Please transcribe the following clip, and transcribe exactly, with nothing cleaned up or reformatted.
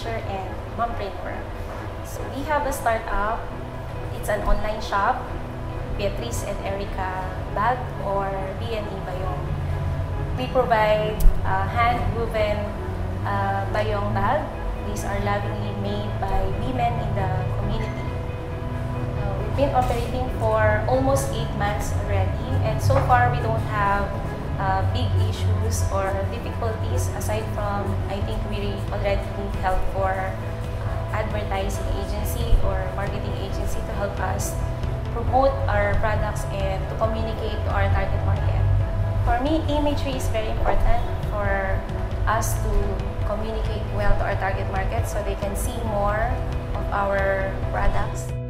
teacher and mompreneur. So we have a startup. It's an online shop, Beatriz and Erica Bag or B and E Bayong. We provide uh, hand-woven uh, Bayong bag. These are lovingly made by women in the community. Uh, we've been operating for almost eight months already, and so far we don't have uh, big issues or difficulties aside from, I think we already need help for uh, advertising agency or marketing agency to help us promote our products and to communicate to our target market. For me, imagery is very important for us to communicate well to our target market so they can see more of our products.